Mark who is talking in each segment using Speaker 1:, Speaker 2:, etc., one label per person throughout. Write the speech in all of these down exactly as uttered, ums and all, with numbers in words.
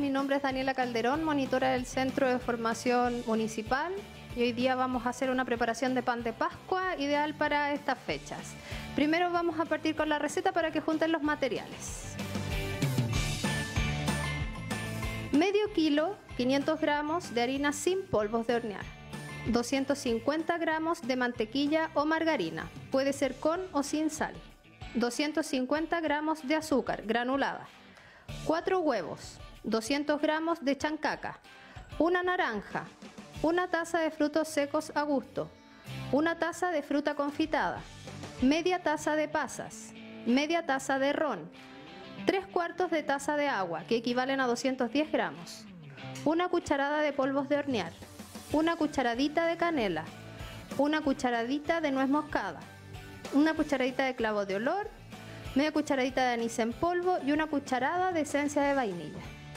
Speaker 1: mi nombre es Daniela Calderón, monitora del Centro de Formación Municipal, y hoy día vamos a hacer una preparación de pan de Pascua ideal para estas fechas. Primero vamos a partir con la receta para que junten los materiales. Medio kilo, quinientos gramos de harina sin polvos de hornear, doscientos cincuenta gramos de mantequilla o margarina, puede ser con o sin sal, doscientos cincuenta gramos de azúcar granulada, cuatro huevos, doscientos gramos de chancaca, una naranja, una taza de frutos secos a gusto, una taza de fruta confitada, media taza de pasas, media taza de ron, tres cuartos de taza de agua, que equivalen a doscientos diez gramos, una cucharada de polvos de hornear, una cucharadita de canela, una cucharadita de nuez moscada, una cucharadita de clavo de olor, media cucharadita de anís en polvo y una cucharada de esencia de vainilla.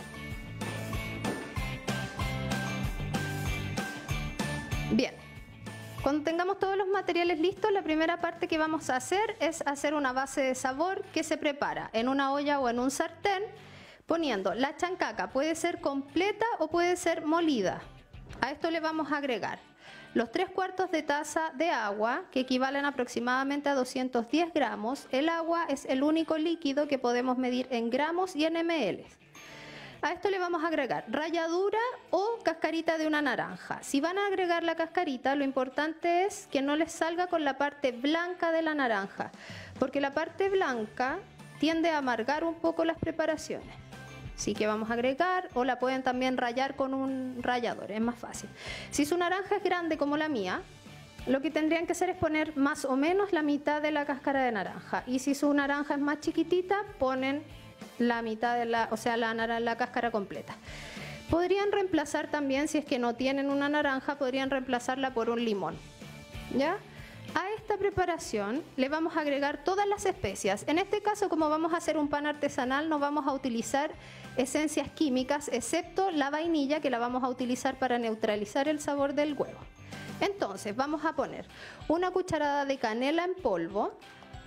Speaker 1: Bien, cuando tengamos todos los materiales listos, la primera parte que vamos a hacer es hacer una base de sabor que se prepara en una olla o en un sartén, poniendo la chancaca, puede ser completa o puede ser molida. A esto le vamos a agregar los tres cuartos de taza de agua, que equivalen aproximadamente a doscientos diez gramos. El agua es el único líquido que podemos medir en gramos y en mililitros. A esto le vamos a agregar ralladura o cascarita de una naranja. Si van a agregar la cascarita, lo importante es que no les salga con la parte blanca de la naranja, porque la parte blanca tiende a amargar un poco las preparaciones. Así que vamos a agregar, o la pueden también rallar con un rallador, es más fácil. Si su naranja es grande como la mía, lo que tendrían que hacer es poner más o menos la mitad de la cáscara de naranja. Y si su naranja es más chiquitita, ponen la mitad de la, o sea, la, la cáscara completa. Podrían reemplazar también, si es que no tienen una naranja, podrían reemplazarla por un limón, ¿ya? A esta preparación le vamos a agregar todas las especias. En este caso, como vamos a hacer un pan artesanal, no vamos a utilizar esencias químicas, excepto la vainilla, que la vamos a utilizar para neutralizar el sabor del huevo. Entonces vamos a poner una cucharada de canela en polvo,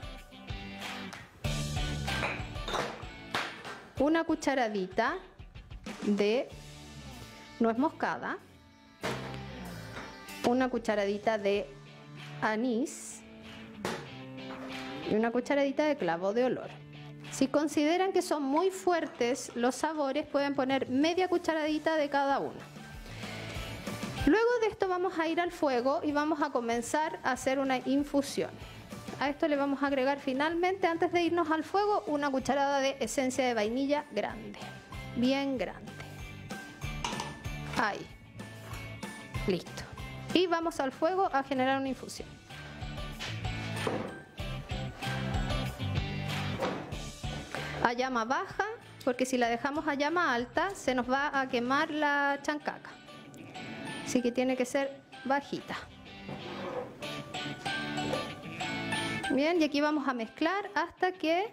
Speaker 1: una cucharadita de nuez moscada, una cucharadita de anís y una cucharadita de clavo de olor. Si consideran que son muy fuertes los sabores, pueden poner media cucharadita de cada uno. Luego de esto vamos a ir al fuego y vamos a comenzar a hacer una infusión. A esto le vamos a agregar finalmente, antes de irnos al fuego, una cucharada de esencia de vainilla grande, bien grande. Ahí, listo. Y vamos al fuego a generar una infusión. A llama baja, porque si la dejamos a llama alta se nos va a quemar la chancaca. Así que tiene que ser bajita. Bien, y aquí vamos a mezclar hasta que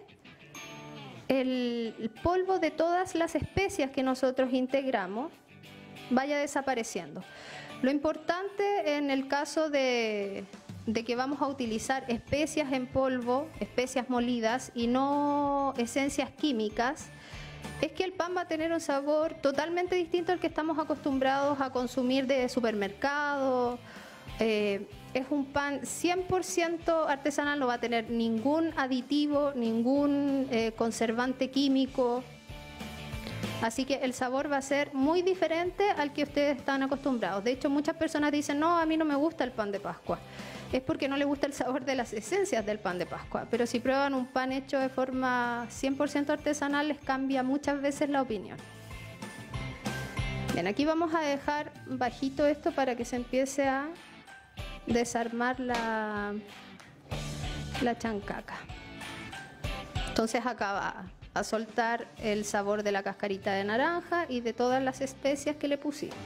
Speaker 1: el polvo de todas las especias que nosotros integramos vaya desapareciendo. Lo importante en el caso de, de que vamos a utilizar especias en polvo, especias molidas y no esencias químicas, es que el pan va a tener un sabor totalmente distinto al que estamos acostumbrados a consumir de supermercado. Eh, es un pan cien por ciento artesanal, no va a tener ningún aditivo, ningún eh, conservante químico. Así que el sabor va a ser muy diferente al que ustedes están acostumbrados. De hecho, muchas personas dicen, no, a mí no me gusta el pan de Pascua. Es porque no les gusta el sabor de las esencias del pan de Pascua. Pero si prueban un pan hecho de forma cien por ciento artesanal, les cambia muchas veces la opinión. Bien, aquí vamos a dejar bajito esto para que se empiece a desarmar la, la chancaca. Entonces acá va a soltar el sabor de la cascarita de naranja y de todas las especias que le pusimos.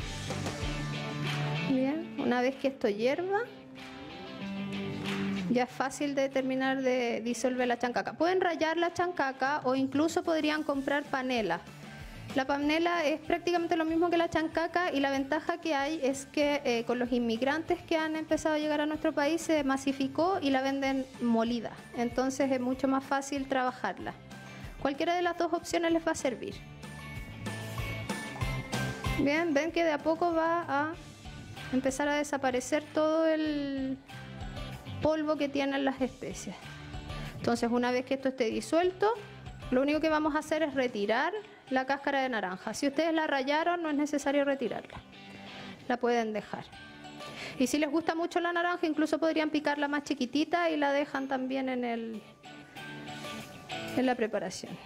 Speaker 1: Bien, una vez que esto hierva, ya es fácil de terminar de disolver la chancaca. Pueden rallar la chancaca o incluso podrían comprar panela. La panela es prácticamente lo mismo que la chancaca y la ventaja que hay es que eh, con los inmigrantes que han empezado a llegar a nuestro país se masificó y la venden molida. Entonces es mucho más fácil trabajarla. Cualquiera de las dos opciones les va a servir. Bien, ven que de a poco va a empezar a desaparecer todo el polvo que tienen las especias. Entonces, una vez que esto esté disuelto, lo único que vamos a hacer es retirar la cáscara de naranja. Si ustedes la rayaron, no es necesario retirarla. La pueden dejar. Y si les gusta mucho la naranja, incluso podrían picarla más chiquitita y la dejan también en, el, en la preparación.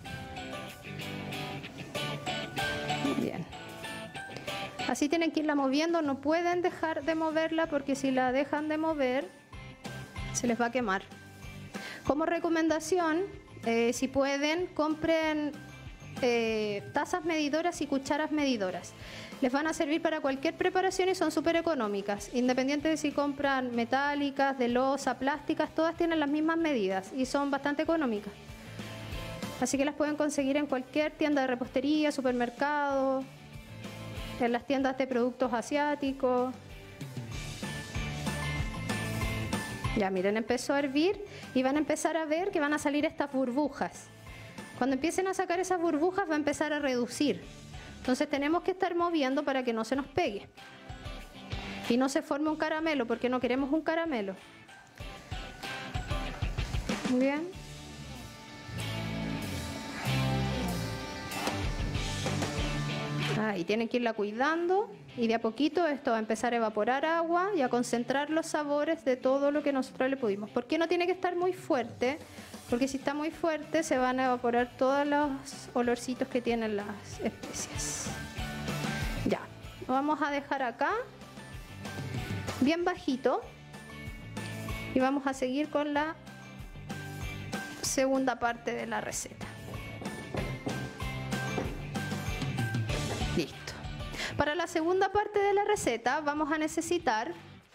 Speaker 1: Bien. Así tienen que irla moviendo, no pueden dejar de moverla porque si la dejan de mover, se les va a quemar. Como recomendación, eh, si pueden, compren eh, tazas medidoras y cucharas medidoras. Les van a servir para cualquier preparación y son súper económicas. Independiente de si compran metálicas, de loza, plásticas, todas tienen las mismas medidas y son bastante económicas. Así que las pueden conseguir en cualquier tienda de repostería, supermercado, en las tiendas de productos asiáticos. Ya miren, empezó a hervir y van a empezar a ver que van a salir estas burbujas. Cuando empiecen a sacar esas burbujas va a empezar a reducir. Entonces tenemos que estar moviendo para que no se nos pegue y no se forme un caramelo, porque no queremos un caramelo. Bien. Ah, y tienen que irla cuidando y de a poquito esto va a empezar a evaporar agua y a concentrar los sabores de todo lo que nosotros le pudimos. ¿Por qué no tiene que estar muy fuerte? Porque si está muy fuerte se van a evaporar todos los olorcitos que tienen las especias. Ya, lo vamos a dejar acá bien bajito y vamos a seguir con la segunda parte de la receta. Listo. Para la segunda parte de la receta vamos a necesitar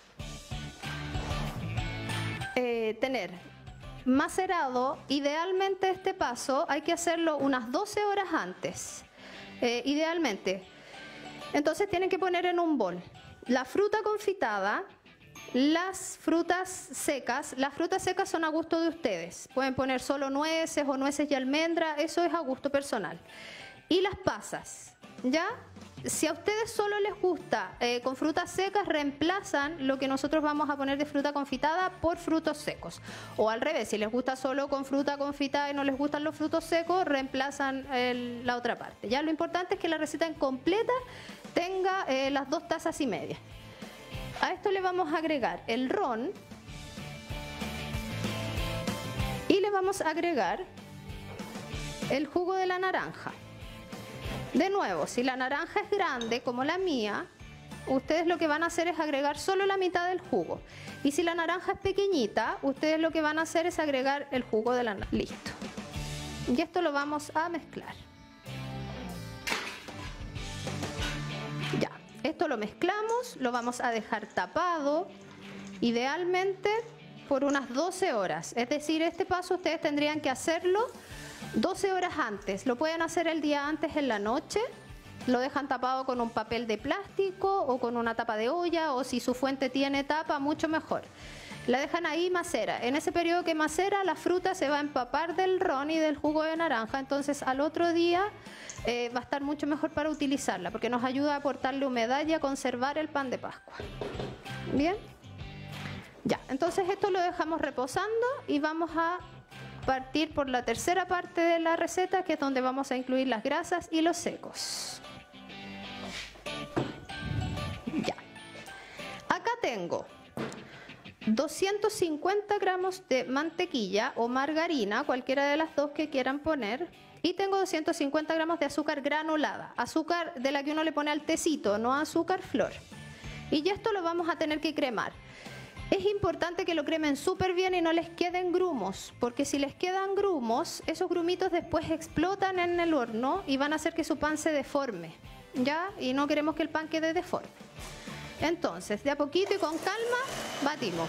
Speaker 1: eh, tener macerado. Idealmente este paso hay que hacerlo unas doce horas antes, eh, idealmente. Entonces tienen que poner en un bol la fruta confitada, las frutas secas. Las frutas secas son a gusto de ustedes. Pueden poner solo nueces o nueces y almendra, eso es a gusto personal. Y las pasas, ¿ya? Si a ustedes solo les gusta eh, con frutas secas, reemplazan lo que nosotros vamos a poner de fruta confitada por frutos secos. O al revés, si les gusta solo con fruta confitada y no les gustan los frutos secos, reemplazan el, la otra parte. Ya lo importante es que la receta en completa tenga eh, las dos tazas y media. A esto le vamos a agregar el ron y le vamos a agregar el jugo de la naranja. De nuevo, si la naranja es grande como la mía, ustedes lo que van a hacer es agregar solo la mitad del jugo. Y si la naranja es pequeñita, ustedes lo que van a hacer es agregar el jugo de la naranja. Listo. Y esto lo vamos a mezclar. Ya, esto lo mezclamos, lo vamos a dejar tapado, idealmente por unas doce horas. Es decir, este paso ustedes tendrían que hacerlo doce horas antes. Lo pueden hacer el día antes en la noche, lo dejan tapado con un papel de plástico o con una tapa de olla, o si su fuente tiene tapa, mucho mejor. La dejan ahí, macera. En ese periodo que macera, la fruta se va a empapar del ron y del jugo de naranja, entonces al otro día eh, va a estar mucho mejor para utilizarla, porque nos ayuda a aportarle humedad y a conservar el pan de Pascua. Bien, ya, entonces esto lo dejamos reposando y vamos a partir por la tercera parte de la receta, que es donde vamos a incluir las grasas y los secos. Ya. Acá tengo doscientos cincuenta gramos de mantequilla o margarina, cualquiera de las dos que quieran poner, y tengo doscientos cincuenta gramos de azúcar granulada, azúcar de la que uno le pone al tecito, no azúcar flor. Y ya esto lo vamos a tener que cremar. Es importante que lo cremen súper bien y no les queden grumos, porque si les quedan grumos, esos grumitos después explotan en el horno y van a hacer que su pan se deforme, ¿ya? Y no queremos que el pan quede deforme. Entonces, de a poquito y con calma, batimos.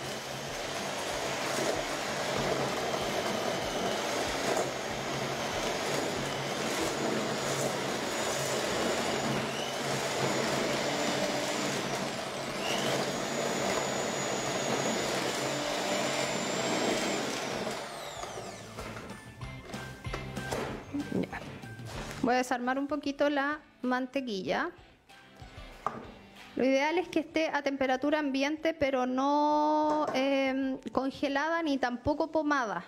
Speaker 1: Voy a desarmar un poquito la mantequilla. Lo ideal es que esté a temperatura ambiente, pero no eh, congelada ni tampoco pomada.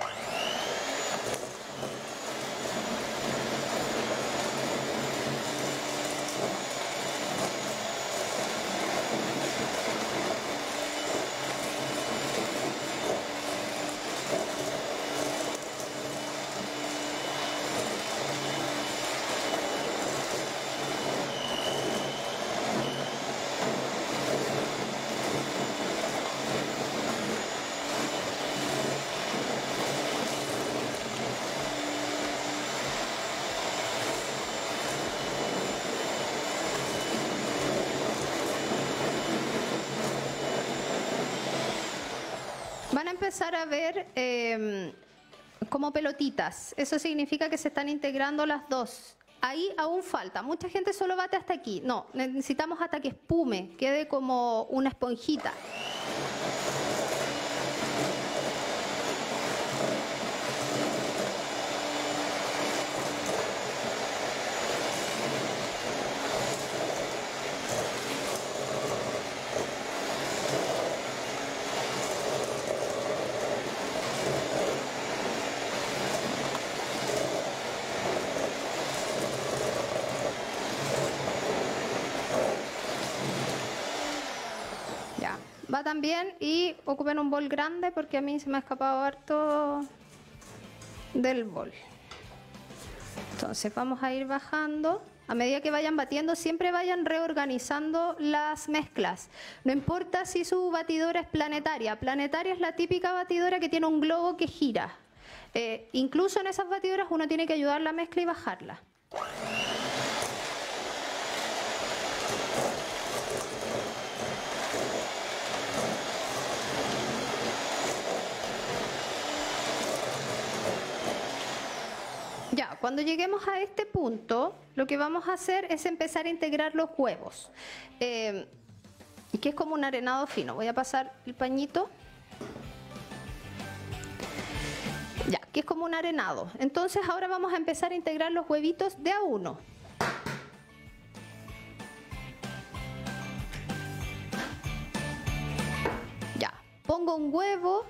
Speaker 1: Van a empezar a ver eh, como pelotitas. Eso significa que se están integrando las dos. Ahí aún falta. Mucha gente solo bate hasta aquí. No, necesitamos hasta que espume, quede como una esponjita. Va también, y ocupen un bol grande porque a mí se me ha escapado harto del bol. Entonces vamos a ir bajando. A medida que vayan batiendo, siempre vayan reorganizando las mezclas. No importa si su batidora es planetaria. Planetaria es la típica batidora que tiene un globo que gira. Eh, incluso en esas batidoras uno tiene que ayudar la mezcla y bajarla. Ya, cuando lleguemos a este punto, lo que vamos a hacer es empezar a integrar los huevos, eh, que es como un arenado fino. Voy a pasar el pañito. Ya, que es como un arenado. Entonces ahora vamos a empezar a integrar los huevitos de a uno. Ya, pongo un huevo.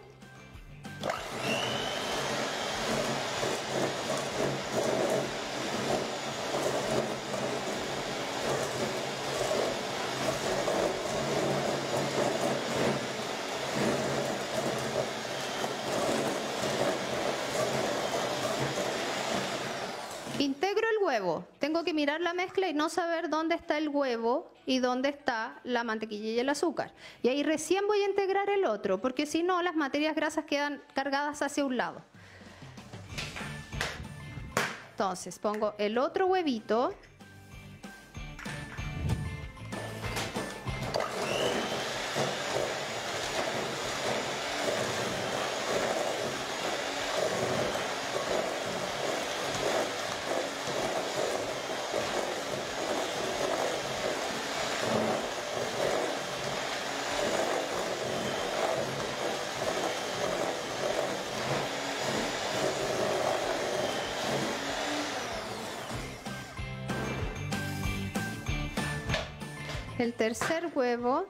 Speaker 1: Integro el huevo. Tengo que mirar la mezcla y no saber dónde está el huevo y dónde está la mantequilla y el azúcar. Y ahí recién voy a integrar el otro, porque si no, las materias grasas quedan cargadas hacia un lado. Entonces, pongo el otro huevito. El tercer huevo,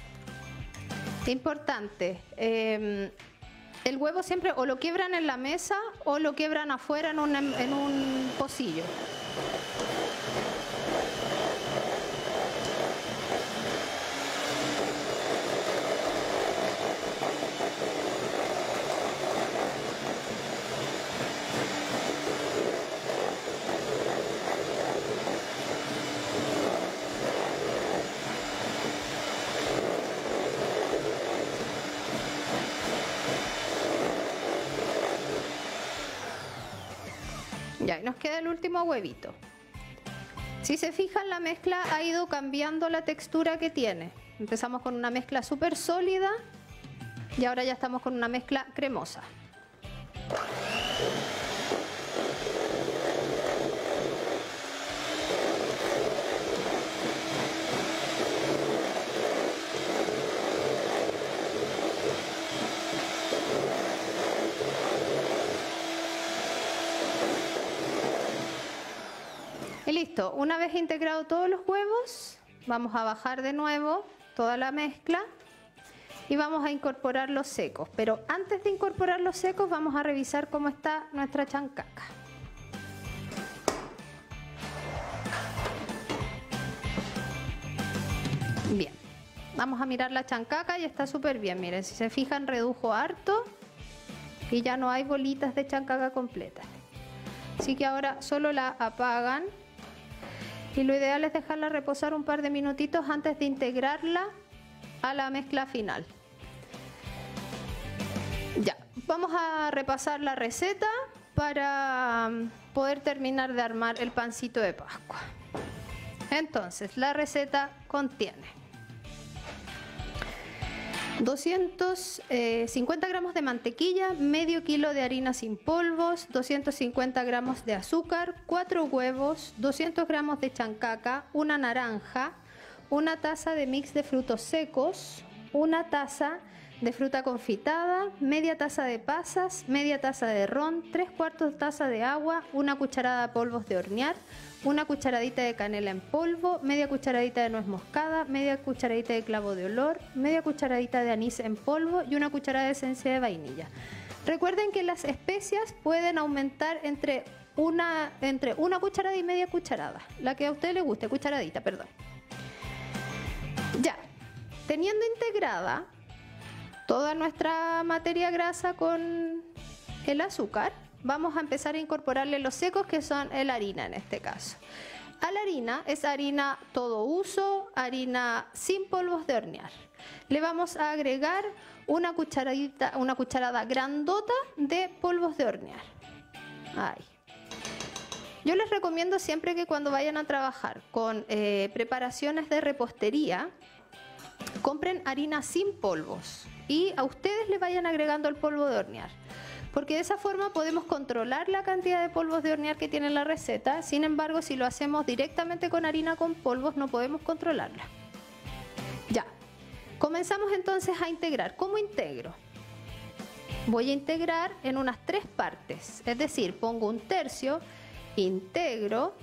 Speaker 1: importante, eh, el huevo siempre o lo quiebran en la mesa o lo quiebran afuera en un, en un pocillo. Ya, y nos queda el último huevito. Si se fijan, la mezcla ha ido cambiando la textura que tiene. Empezamos con una mezcla súper sólida y ahora ya estamos con una mezcla cremosa. Y listo, una vez integrado todos los huevos, Vamos a bajar de nuevo toda la mezcla y vamos a incorporar los secos. Pero antes de incorporar los secos vamos a revisar cómo está nuestra chancaca. Bien, vamos a mirar la chancaca y está súper bien. Miren, si se fijan, redujo harto y ya no hay bolitas de chancaca completas. Así que ahora solo la apagan y lo ideal es dejarla reposar un par de minutitos antes de integrarla a la mezcla final. Ya, vamos a repasar la receta para poder terminar de armar el pancito de Pascua. Entonces, la receta contiene doscientos cincuenta gramos de mantequilla, medio kilo de harina sin polvos, doscientos cincuenta gramos de azúcar, cuatro huevos, doscientos gramos de chancaca, una naranja, una taza de mix de frutos secos, una taza de fruta confitada, media taza de pasas, media taza de ron, tres cuartos de taza de agua, una cucharada de polvos de hornear, una cucharadita de canela en polvo, media cucharadita de nuez moscada, media cucharadita de clavo de olor, media cucharadita de anís en polvo y una cucharada de esencia de vainilla. Recuerden que las especias pueden aumentar entre una, entre una cucharada y media cucharada, la que a usted le guste, cucharadita, perdón. Ya, teniendo integrada toda nuestra materia grasa con el azúcar, vamos a empezar a incorporarle los secos, que son la harina en este caso. A la harina es harina todo uso, harina sin polvos de hornear. Le vamos a agregar una cucharadita, una cucharada grandota de polvos de hornear. Ahí. Yo les recomiendo siempre que cuando vayan a trabajar con eh, preparaciones de repostería, compren harina sin polvos y a ustedes le vayan agregando el polvo de hornear. Porque de esa forma podemos controlar la cantidad de polvos de hornear que tiene la receta. Sin embargo, si lo hacemos directamente con harina con polvos, no podemos controlarla. Ya, comenzamos entonces a integrar. ¿Cómo integro? Voy a integrar en unas tres partes. Es decir, pongo un tercio, integro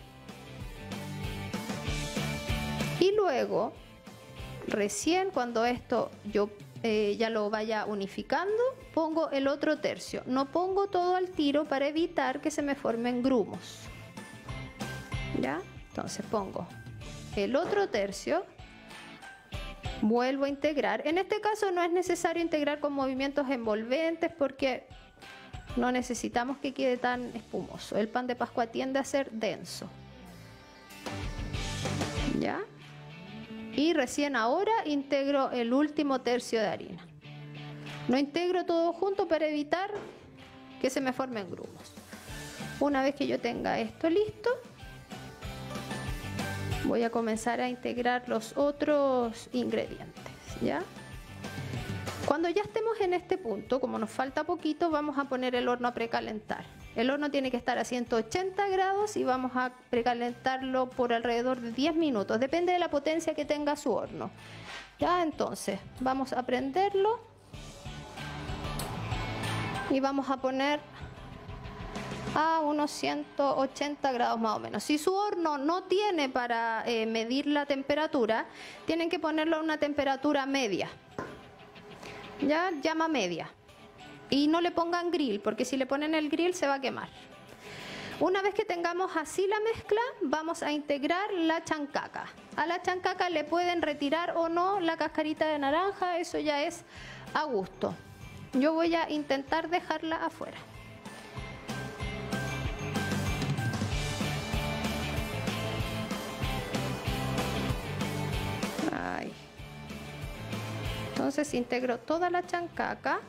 Speaker 1: y luego, recién cuando esto yo Eh, ya lo vaya unificando, pongo el otro tercio. No pongo todo al tiro para evitar que se me formen grumos. ¿Ya? Entonces pongo el otro tercio, vuelvo a integrar. En este caso no es necesario integrar con movimientos envolventes porque no necesitamos que quede tan espumoso. El pan de Pascua tiende a ser denso. ¿Ya? Y recién ahora integro el último tercio de harina. No integro todo junto para evitar que se me formen grumos. Una vez que yo tenga esto listo, voy a comenzar a integrar los otros ingredientes, ¿ya? Cuando ya estemos en este punto, como nos falta poquito, vamos a poner el horno a precalentar. El horno tiene que estar a ciento ochenta grados y vamos a precalentarlo por alrededor de diez minutos. Depende de la potencia que tenga su horno. Ya, entonces, vamos a prenderlo y vamos a poner a unos ciento ochenta grados más o menos. Si su horno no tiene para eh, medir la temperatura, tienen que ponerlo a una temperatura media. Ya, llama media. Y no le pongan grill, porque si le ponen el grill se va a quemar. Una vez que tengamos así la mezcla, vamos a integrar la chancaca. A la chancaca le pueden retirar o no la cascarita de naranja, eso ya es a gusto. Yo voy a intentar dejarla afuera. Ahí. Entonces integro toda la chancaca.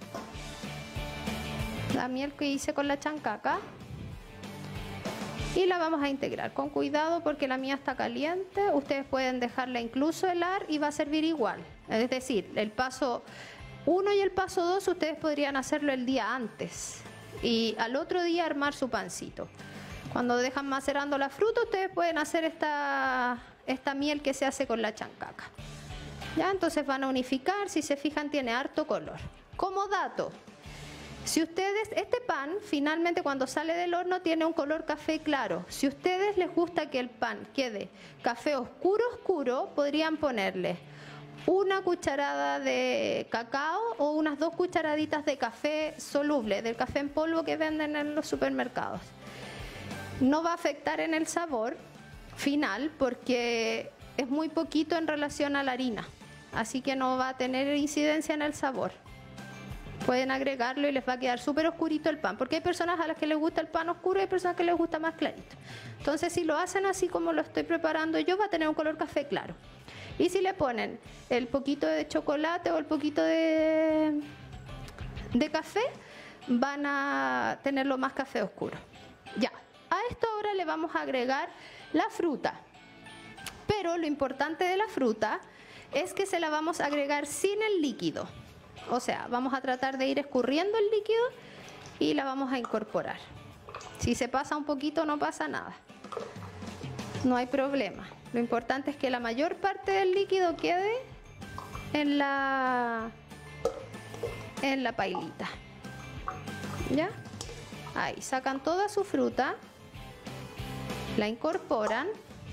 Speaker 1: La miel que hice con la chancaca y la vamos a integrar con cuidado porque la mía está caliente. Ustedes pueden dejarla incluso helar y va a servir igual. Es decir, el paso uno y el paso dos ustedes podrían hacerlo el día antes y al otro día armar su pancito. Cuando dejan macerando la fruta, ustedes pueden hacer esta, esta miel que se hace con la chancaca. Ya, entonces van a unificar. Si se fijan, tiene harto color. Como dato, Si ustedes, este pan finalmente cuando sale del horno tiene un color café claro. Si a ustedes les gusta que el pan quede café oscuro oscuro, podrían ponerle una cucharada de cacao o unas dos cucharaditas de café soluble, del café en polvo que venden en los supermercados. No va a afectar en el sabor final porque es muy poquito en relación a la harina, así que no va a tener incidencia en el sabor. Pueden agregarlo y les va a quedar súper oscurito el pan, porque hay personas a las que les gusta el pan oscuro y hay personas que les gusta más clarito. Entonces, si lo hacen así como lo estoy preparando yo, va a tener un color café claro. Y si le ponen el poquito de chocolate o el poquito de, de café, van a tenerlo más café oscuro. Ya, a esto ahora le vamos a agregar la fruta. Pero lo importante de la fruta es que se la vamos a agregar sin el líquido. O sea, vamos a tratar de ir escurriendo el líquido y la vamos a incorporar. Si se pasa un poquito no pasa nada. No hay problema. Lo importante es que la mayor parte del líquido quede en la, en la pailita. ¿Ya? Ahí, sacan toda su fruta, la incorporan.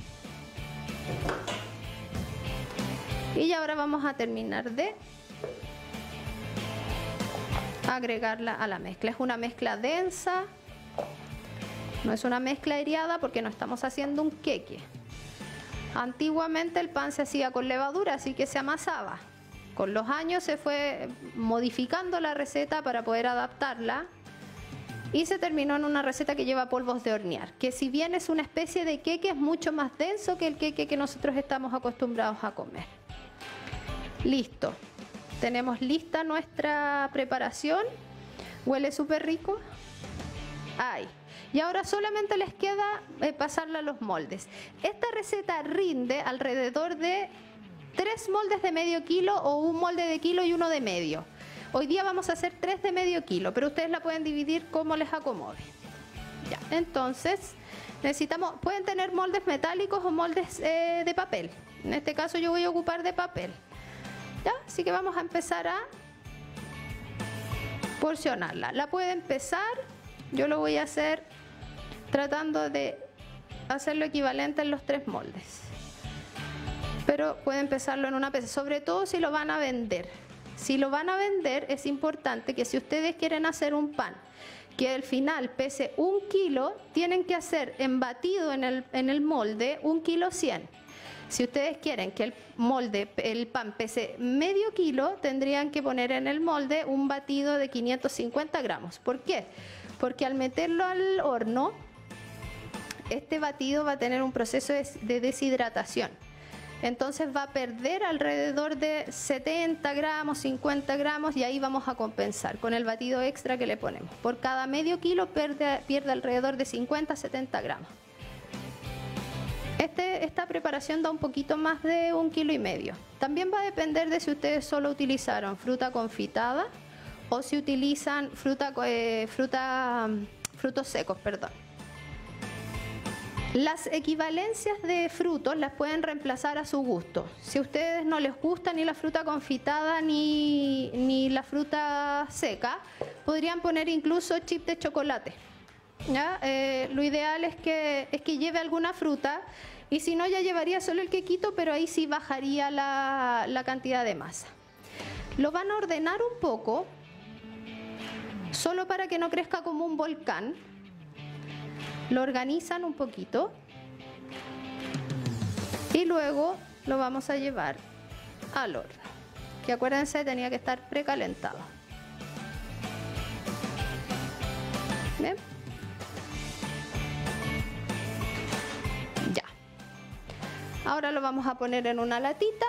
Speaker 1: Y ahora vamos a terminar de agregarla a la mezcla. Es una mezcla densa, no es una mezcla aireada porque no estamos haciendo un queque. Antiguamente el pan se hacía con levadura, así que se amasaba. Con los años se fue modificando la receta para poder adaptarla y se terminó en una receta que lleva polvos de hornear, que si bien es una especie de queque, es mucho más denso que el queque que nosotros estamos acostumbrados a comer. Listo. Tenemos lista nuestra preparación. Huele súper rico. Ahí. Y ahora solamente les queda eh, pasarla a los moldes. Esta receta rinde alrededor de tres moldes de medio kilo o un molde de kilo y uno de medio. Hoy día vamos a hacer tres de medio kilo, pero ustedes la pueden dividir como les acomode. Ya. Entonces, necesitamos, pueden tener moldes metálicos o moldes eh, de papel. En este caso yo voy a ocupar de papel. ¿Ya? Así que vamos a empezar a porcionarla. La puede empezar, yo lo voy a hacer tratando de hacer lo equivalente en los tres moldes. Pero puede empezarlo en una pesa, sobre todo si lo van a vender. Si lo van a vender es importante que si ustedes quieren hacer un pan que al final pese un kilo, tienen que hacer en batido en el, en el molde un kilo cien. Si ustedes quieren que el molde, el pan pese medio kilo, tendrían que poner en el molde un batido de quinientos cincuenta gramos. ¿Por qué? Porque al meterlo al horno, este batido va a tener un proceso de deshidratación. Entonces va a perder alrededor de setenta gramos, cincuenta gramos y ahí vamos a compensar con el batido extra que le ponemos. Por cada medio kilo pierde, pierde alrededor de cincuenta a setenta gramos. Este, esta preparación da un poquito más de un kilo y medio. También va a depender de si ustedes solo utilizaron fruta confitada o si utilizan fruta, eh, fruta, frutos secos, perdón. Las equivalencias de frutos las pueden reemplazar a su gusto. Si a ustedes no les gusta ni la fruta confitada ni, ni la fruta seca, podrían poner incluso chip de chocolate. ¿Ya? Eh, lo ideal es que, es que lleve alguna fruta y si no ya llevaría solo el quequito, pero ahí sí bajaría la, la cantidad de masa. Lo van a ordenar un poco, solo para que no crezca como un volcán. Lo organizan un poquito y luego lo vamos a llevar al horno, que acuérdense tenía que estar precalentado. ¿Bien? Ya. Ahora lo vamos a poner en una latita.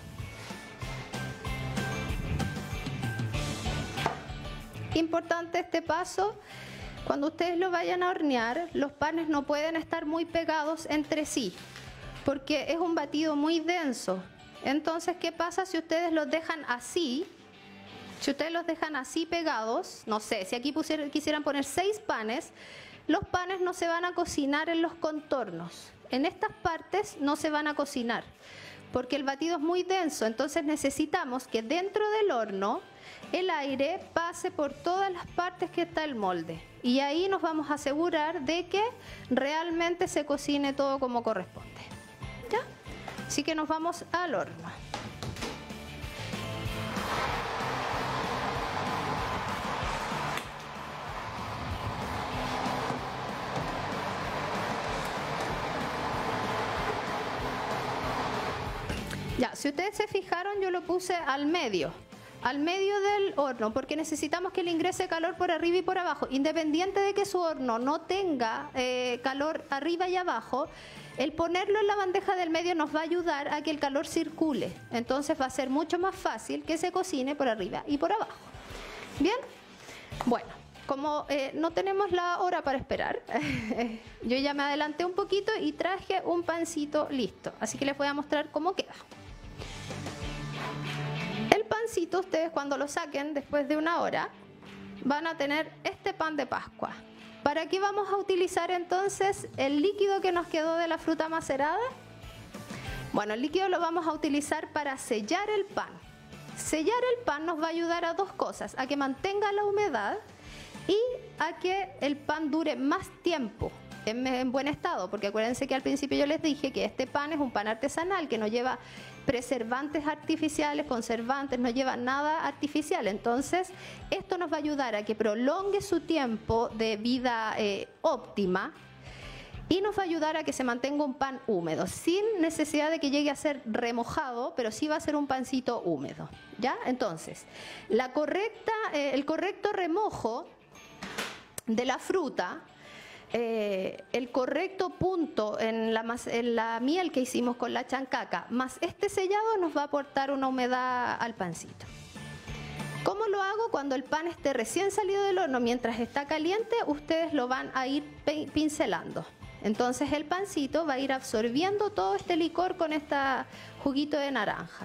Speaker 1: Importante este paso. Cuando ustedes lo vayan a hornear, los panes no pueden estar muy pegados entre sí, porque es un batido muy denso. Entonces, ¿qué pasa si ustedes los dejan así? Si ustedes los dejan así pegados, no sé, si aquí pusieran, quisieran poner seis panes, los panes no se van a cocinar en los contornos. En estas partes no se van a cocinar. porque el batido es muy denso, entonces necesitamos que dentro del horno el aire pase por todas las partes que está el molde. Y ahí nos vamos a asegurar de que realmente se cocine todo como corresponde. ¿Ya? Así que nos vamos al horno. Ya, si ustedes se fijaron, yo lo puse al medio, al medio del horno, porque necesitamos que le ingrese calor por arriba y por abajo. Independiente de que su horno no tenga eh, calor arriba y abajo, el ponerlo en la bandeja del medio nos va a ayudar a que el calor circule. Entonces va a ser mucho más fácil que se cocine por arriba y por abajo. ¿Bien? Bueno, como eh, no tenemos la hora para esperar, yo ya me adelanté un poquito y traje un pancito listo. Así que les voy a mostrar cómo queda. El pancito, ustedes cuando lo saquen después de una hora, van a tener este pan de Pascua. ¿Para qué vamos a utilizar entonces el líquido que nos quedó de la fruta macerada? Bueno, el líquido lo vamos a utilizar para sellar el pan. Sellar el pan nos va a ayudar a dos cosas, a que mantenga la humedad y a que el pan dure más tiempo en, en buen estado, porque acuérdense que al principio yo les dije que este pan es un pan artesanal que no lleva preservantes artificiales, conservantes, no lleva nada artificial. Entonces, esto nos va a ayudar a que prolongue su tiempo de vida eh, óptima y nos va a ayudar a que se mantenga un pan húmedo, sin necesidad de que llegue a ser remojado, pero sí va a ser un pancito húmedo. ¿Ya? Entonces, la correcta, eh, el correcto remojo de la fruta, Eh, el correcto punto en la, en la miel que hicimos con la chancaca, más este sellado nos va a aportar una humedad al pancito. ¿Cómo lo hago? Cuando el pan esté recién salido del horno, mientras está caliente, ustedes lo van a ir pincelando. Entonces el pancito va a ir absorbiendo todo este licor con este juguito de naranja.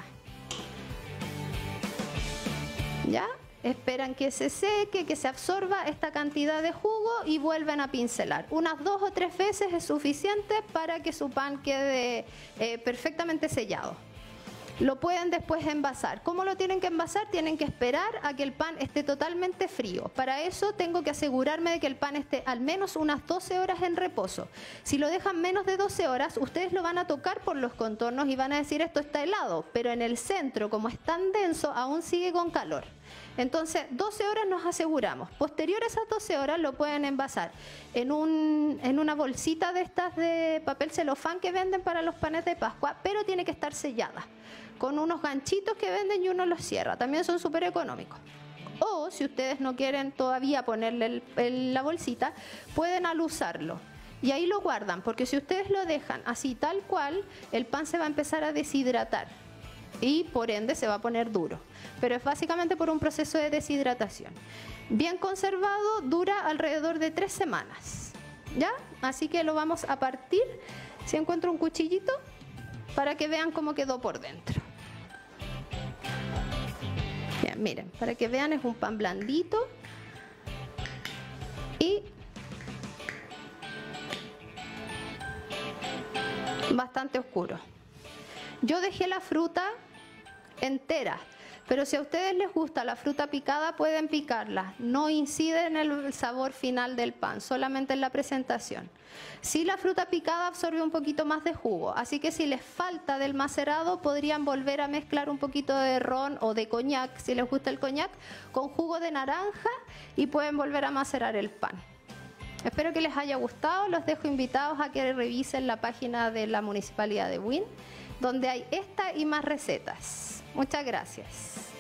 Speaker 1: ¿Ya? Esperan que se seque, que se absorba esta cantidad de jugo y vuelven a pincelar. Unas dos o tres veces es suficiente para que su pan quede eh, perfectamente sellado. Lo pueden después envasar. ¿Cómo lo tienen que envasar? Tienen que esperar a que el pan esté totalmente frío. Para eso tengo que asegurarme de que el pan esté al menos unas doce horas en reposo. Si lo dejan menos de doce horas, ustedes lo van a tocar por los contornos y van a decir esto está helado, pero en el centro, como es tan denso, aún sigue con calor. Entonces, doce horas nos aseguramos. Posterior a esas doce horas lo pueden envasar en, un, en una bolsita de estas de papel celofán que venden para los panes de Pascua, pero tiene que estar sellada, con unos ganchitos que venden y uno los cierra. También son súper económicos. O, si ustedes no quieren todavía ponerle el, el, la bolsita, pueden alusarlo. Y ahí lo guardan, porque si ustedes lo dejan así tal cual, el pan se va a empezar a deshidratar. Y por ende se va a poner duro, pero es básicamente por un proceso de deshidratación. Bien conservado dura alrededor de tres semanas, ¿ya? Así que lo vamos a partir, si encuentro un cuchillito, para que vean cómo quedó por dentro. Bien, miren, para que vean es un pan blandito y bastante oscuro. Yo dejé la fruta entera, pero si a ustedes les gusta la fruta picada, pueden picarla. No incide en el sabor final del pan, solamente en la presentación. Sí, la fruta picada absorbe un poquito más de jugo, así que si les falta del macerado, podrían volver a mezclar un poquito de ron o de coñac, si les gusta el coñac, con jugo de naranja y pueden volver a macerar el pan. Espero que les haya gustado. Los dejo invitados a que revisen la página de la Municipalidad de Buin, donde hay esta y más recetas. Muchas gracias.